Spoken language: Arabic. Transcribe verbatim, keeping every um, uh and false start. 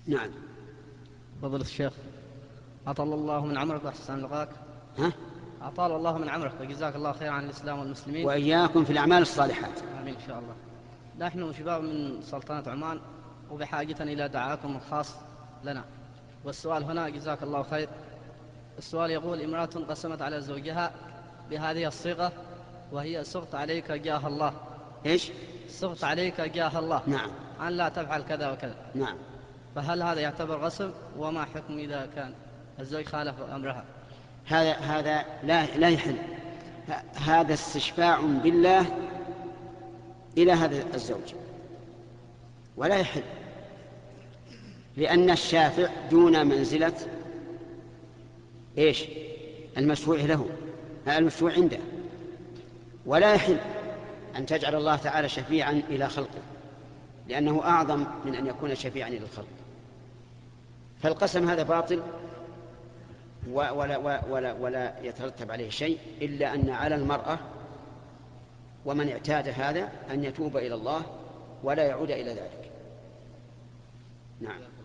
نعم. فضل الشيخ، أطال الله من عمرك وأحسن لقاك. ها؟ أطال الله من عمرك وجزاك الله خير عن الإسلام والمسلمين. وإياكم في الأعمال الصالحات. آمين إن شاء الله. نحن شباب من سلطنة عمان وبحاجة إلى دعاءكم الخاص لنا. والسؤال هنا جزاك الله خير. السؤال يقول: امرأة قسمت على زوجها بهذه الصيغة وهي: سقط عليك جاه الله. إيش؟ سقط عليك جاه الله. نعم. أن لا تفعل كذا وكذا. نعم. فهل هذا يعتبر غصب؟ وما حكم إذا كان الزوج خالف أمرها؟ هذا هذا لا لا يحل. هذا استشفاع بالله إلى هذا الزوج ولا يحل، لأن الشافع دون منزلة إيش؟ المشروع له، المشروع عنده، ولا يحل أن تجعل الله تعالى شفيعا إلى خلقه، لأنه أعظم من أن يكون شفيعا إلى الخلق. فالقسم هذا باطل ولا, ولا, ولا, ولا يترتب عليه شيء، إلا أن على المرأة ومن اعتاد هذا أن يتوب إلى الله ولا يعود إلى ذلك. نعم.